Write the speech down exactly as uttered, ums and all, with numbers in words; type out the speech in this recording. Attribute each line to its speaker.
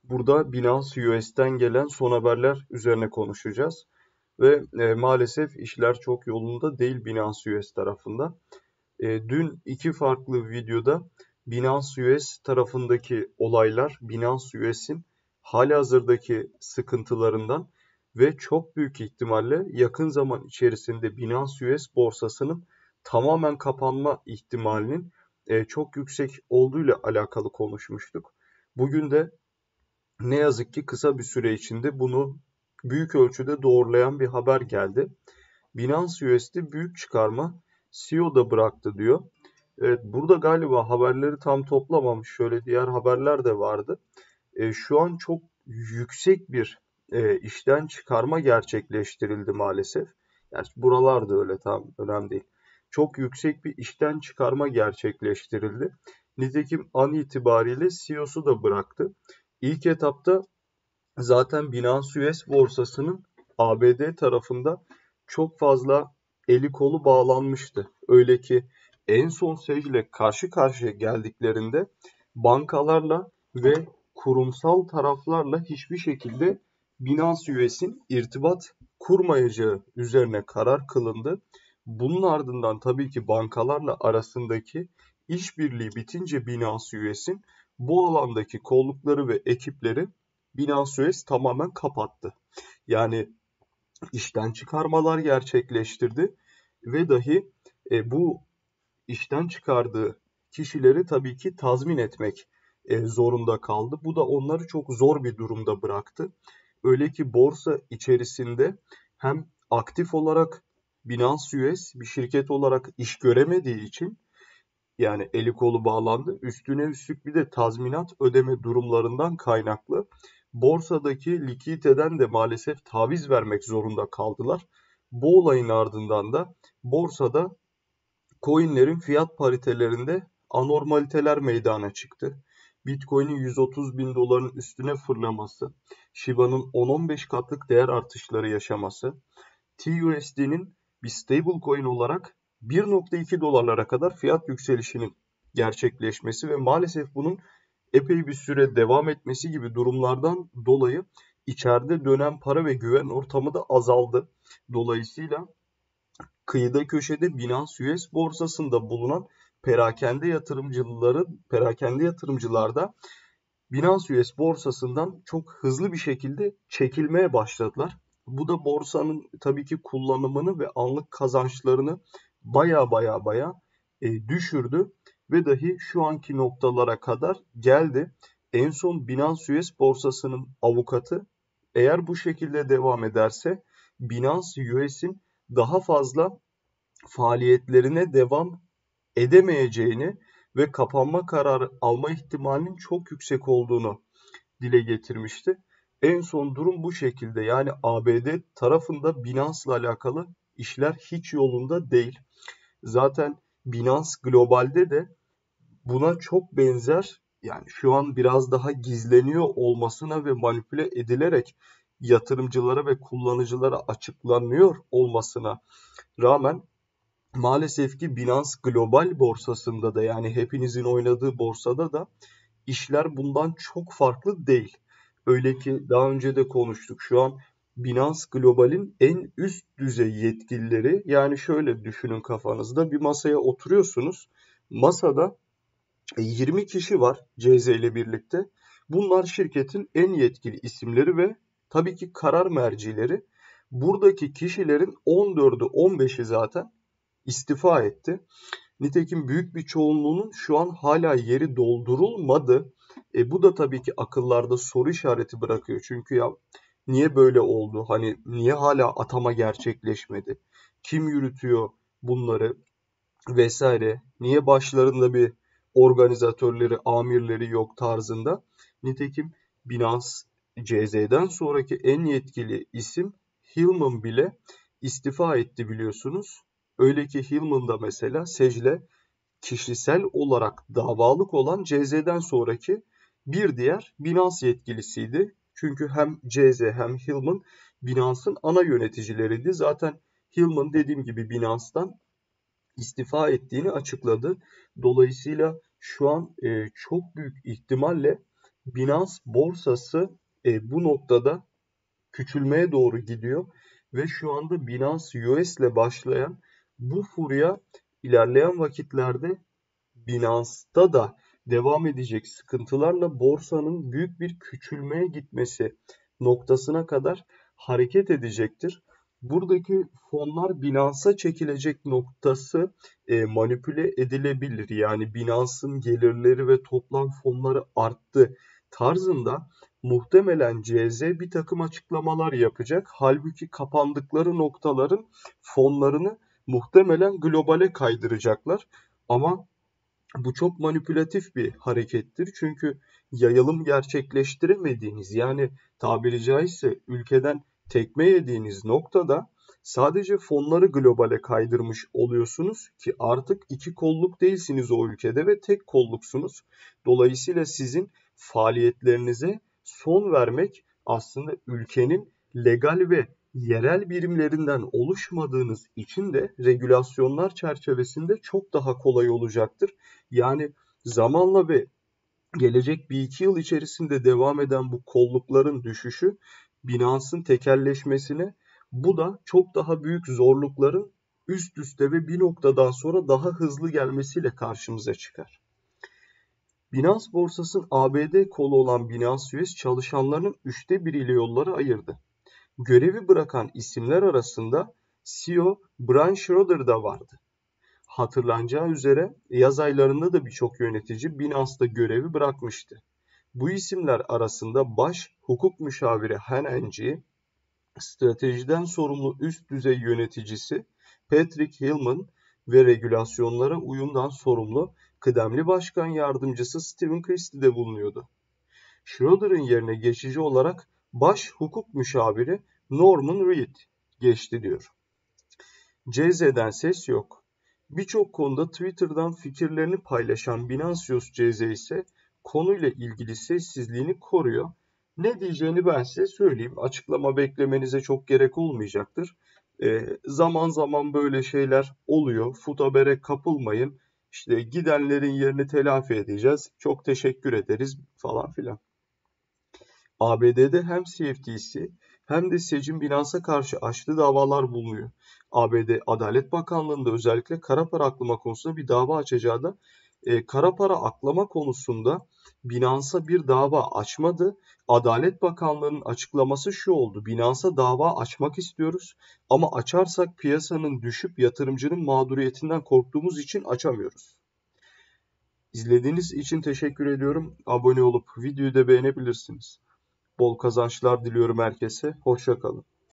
Speaker 1: Burada Binance U S'ten gelen son haberler üzerine konuşacağız. Ve e, maalesef işler çok yolunda değil Binance U S tarafında. E, dün iki farklı videoda Binance U S tarafındaki olaylar, Binance U S'in halihazırdaki sıkıntılarından ve çok büyük ihtimalle yakın zaman içerisinde Binance U S borsasının tamamen kapanma ihtimalinin e, çok yüksek olduğuyla alakalı konuşmuştuk. Bugün de ne yazık ki kısa bir süre içinde bunu büyük ölçüde doğrulayan bir haber geldi. Binance U S'te büyük çıkarma C E O da bıraktı diyor. Evet, burada galiba haberleri tam toplamamış. Şöyle diğer haberler de vardı. E, şu an çok yüksek bir e, işten çıkarma gerçekleştirildi maalesef. Gerçi buralar da öyle, tam önemli değil. Çok yüksek bir işten çıkarma gerçekleştirildi. Nitekim an itibariyle C E O'su da bıraktı. İlk etapta zaten Binance U S borsasının A B D tarafında çok fazla eli kolu bağlanmıştı. Öyle ki en son Sage karşı karşıya geldiklerinde bankalarla ve kurumsal taraflarla hiçbir şekilde Binance U S'in irtibat kurmayacağı üzerine karar kılındı. Bunun ardından tabii ki bankalarla arasındaki işbirliği bitince Binance U S'in bu alandaki kollukları ve ekipleri Binance U S tamamen kapattı. Yani işten çıkarmalar gerçekleştirdi ve dahi e, bu işten çıkardığı kişileri tabii ki tazmin etmek e, zorunda kaldı. Bu da onları çok zor bir durumda bıraktı. Öyle ki borsa içerisinde hem aktif olarak Binance U S bir şirket olarak iş göremediği için, yani eli kolu bağlandı. Üstüne üstlük bir de tazminat ödeme durumlarından kaynaklı borsadaki likiditeden de maalesef taviz vermek zorunda kaldılar. Bu olayın ardından da borsada coinlerin fiyat paritelerinde anormaliteler meydana çıktı. Bitcoin'in yüz otuz bin doların üstüne fırlaması, Shiba'nın on on beş katlık değer artışları yaşaması, T U S D'nin bir stablecoin olarak bir nokta iki dolarlara kadar fiyat yükselişinin gerçekleşmesi ve maalesef bunun epey bir süre devam etmesi gibi durumlardan dolayı içeride dönen para ve güven ortamı da azaldı. Dolayısıyla kıyıda köşede Binance U S borsasında bulunan perakende yatırımcıları, perakende yatırımcılar da Binance U S borsasından çok hızlı bir şekilde çekilmeye başladılar. Bu da borsanın tabii ki kullanımını ve anlık kazançlarını baya baya baya e, düşürdü ve dahi şu anki noktalara kadar geldi. En son Binance U S borsasının avukatı, eğer bu şekilde devam ederse Binance U S'in daha fazla faaliyetlerine devam edemeyeceğini ve kapanma kararı alma ihtimalinin çok yüksek olduğunu dile getirmişti. En son durum bu şekilde. Yani A B D tarafında Binance'la alakalı işler hiç yolunda değil. Zaten Binance globalde de buna çok benzer, yani şu an biraz daha gizleniyor olmasına ve manipüle edilerek yatırımcılara ve kullanıcılara açıklanıyor olmasına rağmen maalesef ki Binance Global borsasında da, yani hepinizin oynadığı borsada da işler bundan çok farklı değil. Öyle ki daha önce de konuştuk. Şu an Binance Global'in en üst düzey yetkilileri, yani şöyle düşünün kafanızda, bir masaya oturuyorsunuz. Masada yirmi kişi var C Z ile birlikte. Bunlar şirketin en yetkili isimleri ve tabii ki karar mercileri. Buradaki kişilerin on dördü on beşi zaten istifa etti. Nitekim büyük bir çoğunluğunun şu an hala yeri doldurulmadı. E, bu da tabii ki akıllarda soru işareti bırakıyor. Çünkü ya niye böyle oldu? Hani niye hala atama gerçekleşmedi? Kim yürütüyor bunları vesaire? Niye başlarında bir organizatörleri, amirleri yok tarzında? Nitekim Binance C Z'den sonraki en yetkili isim Hillman bile istifa etti biliyorsunuz. Öyle ki Hillman da mesela Sage'le kişisel olarak davalık olan C Z'den sonraki bir diğer Binance yetkilisiydi. Çünkü hem C Z hem Hillman Binance'ın ana yöneticileriydi. Zaten Hillman dediğim gibi Binance'dan istifa ettiğini açıkladı. Dolayısıyla şu an e, çok büyük ihtimalle Binance borsası e, bu noktada küçülmeye doğru gidiyor ve şu anda Binance U S ile başlayan bu furya ilerleyen vakitlerde Binance'da da devam edecek sıkıntılarla borsanın büyük bir küçülmeye gitmesi noktasına kadar hareket edecektir. Buradaki fonlar Binance'a çekilecek noktası e, manipüle edilebilir. Yani Binance'ın gelirleri ve toplam fonları arttı tarzında muhtemelen C Z bir takım açıklamalar yapacak. Halbuki kapandıkları noktaların fonlarını muhtemelen globale kaydıracaklar. Ama bu çok manipülatif bir harekettir. Çünkü yayılım gerçekleştiremediğiniz, yani tabiri caizse ülkeden tekme yediğiniz noktada sadece fonları globale kaydırmış oluyorsunuz ki artık iki kolluk değilsiniz o ülkede ve tek kolluksunuz. Dolayısıyla sizin faaliyetlerinize son vermek aslında ülkenin legal ve yerel birimlerinden oluşmadığınız için de regülasyonlar çerçevesinde çok daha kolay olacaktır. Yani zamanla ve gelecek bir iki yıl içerisinde devam eden bu kollukların düşüşü Binance'ın tekelleşmesine, bu da çok daha büyük zorlukların üst üste ve bir noktadan sonra daha hızlı gelmesiyle karşımıza çıkar. Binance borsasının A B D kolu olan Binance U S çalışanlarının üçte biriyle yolları ayırdı. Görevi bırakan isimler arasında C E O Brian Schroeder da vardı. Hatırlanacağı üzere yaz aylarında da birçok yönetici Binance'da görevi bırakmıştı. Bu isimler arasında baş hukuk müşaviri Han Enci, stratejiden sorumlu üst düzey yöneticisi Patrick Hillman ve regülasyonlara uyumdan sorumlu kıdemli başkan yardımcısı Steven Christie de bulunuyordu. Schroeder'ın yerine geçici olarak baş hukuk müşaviri Norman Reed geçti diyor. C Z'den ses yok. Birçok konuda Twitter'dan fikirlerini paylaşan Binance U S C Z ise konuyla ilgili sessizliğini koruyor. Ne diyeceğini ben size söyleyeyim. Açıklama beklemenize çok gerek olmayacaktır. Ee, zaman zaman böyle şeyler oluyor. Fut habere kapılmayın. İşte gidenlerin yerini telafi edeceğiz. Çok teşekkür ederiz falan filan. A B D'de hem C F T C hem de Sec'in Binance'a karşı açtığı davalar bulunuyor. A B D Adalet Bakanlığı'nda özellikle kara para aklama konusunda bir dava açacağı da e, kara para aklama konusunda Binance'a bir dava açmadı. Adalet Bakanlığı'nın açıklaması şu oldu: Binance'a dava açmak istiyoruz ama açarsak piyasanın düşüp yatırımcının mağduriyetinden korktuğumuz için açamıyoruz. İzlediğiniz için teşekkür ediyorum. Abone olup videoyu da beğenebilirsiniz. Bol kazançlar diliyorum herkese. Hoşça kalın.